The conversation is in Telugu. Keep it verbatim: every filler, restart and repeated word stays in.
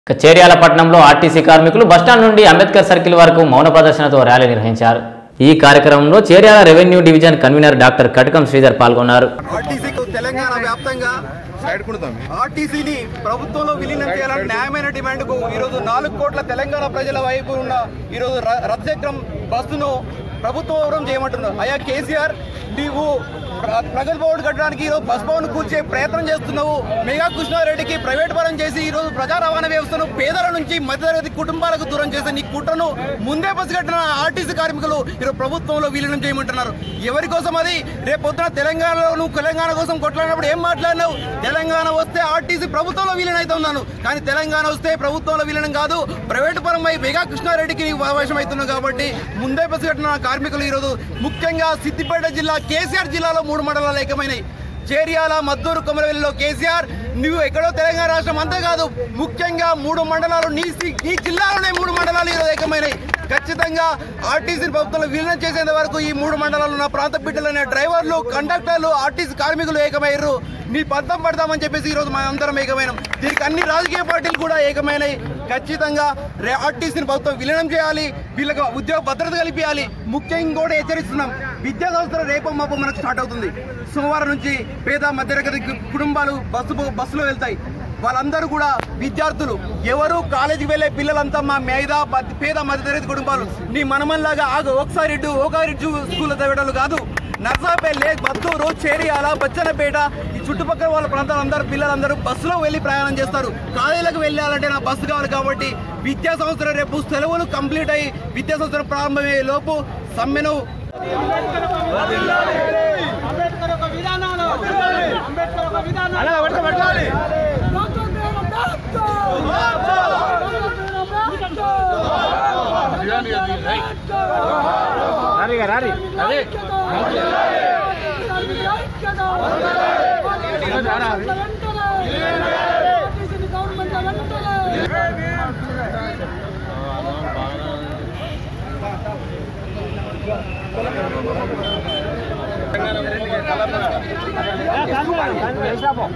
చేర్యాల పట్టణంలో ఆర్టీసీ కార్మికులు బస్టాండ్ నుండి అంబేద్కర్ సర్కిల్ వరకు మౌన ప్రదర్శనతో ర్యాలీ నిర్వహించారు. ఈ కార్యక్రమంలో Cheriyal revenue division convener doctor Katakam Sridhar పాల్గొన్నారు. ఆర్టీసీకి తెలంగాణ వ్యాప్తంగా ఆర్టీసీని ప్రభుత్వంలో విలీనం చేయాలని న్యాయమైన డిమాండ్కు ఈరోజు నాలుగు కోట్ల తెలంగాణ ప్రజల వైపు ఉన్న ఈరోజు రథచక్రం బస్సును ప్రభుత్వం చేయమంటున్నారు. అయ్యా కేసీఆర్, నీవు ప్రగతి భవన్ కట్టడానికి ఈరోజు బస్ భవన్ కూర్చే ప్రయత్నం చేస్తున్నావు. మెగా కృష్ణారెడ్డికి ప్రైవేట్ పరం చేసి ఈరోజు ప్రజా రవాణా వ్యవస్థను పేదల నుంచి మధ్యతరగతి కుటుంబాలకు దూరం చేసే నీ కుట్రను ముందే పసిగట్టిన ఆర్టీసీ కార్మికులు ఈరోజు ప్రభుత్వంలో విలీనం చేయమంటున్నారు. ఎవరి కోసం అది? రేపు పొద్దున తెలంగాణలో నువ్వు తెలంగాణ కోసం కొట్లాడినప్పుడు ఏం మాట్లాడినావు? తెలంగాణ వస్తే ఆర్టీసీ ప్రభుత్వంలో విలీనం అవుతున్నాను, కానీ తెలంగాణ వస్తే ప్రభుత్వంలో విలీనం కాదు, ప్రైవేటు పరమై మెగా కృష్ణారెడ్డికి నీకు అవకాశం అవుతున్నావు. కాబట్టి ముందే పసిగట్టిన కార్మికులు ఈరోజు ముఖ్యంగా సిద్దిపేట జిల్లా కేసీఆర్ జిల్లాలో మూడు మండలాలు ఏకమైనాయి. చేర్యాల, మద్దూరు, కొమరవెల్లిలో కేసీఆర్ నువ్వు ఎక్కడో తెలంగాణ రాష్ట్రం అంతే కాదు, ముఖ్యంగా మూడు మండలాలు నీ ఈ జిల్లాలోనే మూడు మండలాలు ఈరోజు ఏకమైనాయి. ఖచ్చితంగా ఆర్టీసీ ప్రభుత్వంలో విలీనం చేసేంత వరకు ఈ మూడు మండలాలు నా ప్రాంత బిడ్డలనే డ్రైవర్లు, కండక్టర్లు, ఆర్టీసీ కార్మికులు ఏకమయ్యారు. నీ పంతం పడతామని చెప్పేసి ఈరోజు మా అందరం ఏకమైనాం. దీనికి అన్ని రాజకీయ పార్టీలు కూడా ఏకమైనాయి. ఖచ్చితంగా ఆర్టీసీని ప్రభుత్వం విలీనం చేయాలి, వీళ్ళకి ఉద్యోగ భద్రత కల్పించాలి. ముఖ్యంగా కూడా హెచ్చరిస్తున్నాం, విద్యా సంస్థలు రేపు మాపు మనకు స్టార్ట్ అవుతుంది. సోమవారం నుంచి పేద మధ్యతరగతి కుటుంబాలు బస్సు బస్సులో వెళ్తాయి. వాళ్ళందరూ కూడా విద్యార్థులు, ఎవరు కాలేజీకి వెళ్ళే పిల్లలంతా మా మేధ పేద మధ్యతరగతి కుటుంబాలు. నీ మనమల్లాగా ఆగు ఒకసారి ఇటు ఒకసారి స్కూల్ చదివేటోళ్ళు కాదు. నర్సాపల్లి, మద్దూరు, చేర్యాల, బచ్చన్నపేట ఈ చుట్టుపక్కల వాళ్ళ ప్రాంతాలందరూ పిల్లలందరూ బస్సులో వెళ్ళి ప్రయాణం చేస్తారు. కాలేజీలకు వెళ్ళాలంటే నా బస్సు కావాలి. కాబట్టి విద్యా సంవత్సరం రేపు సెలవులు కంప్లీట్ అయ్యి విద్యా సంవత్సరం ప్రారంభమయ్యే లోపు సమ్మెను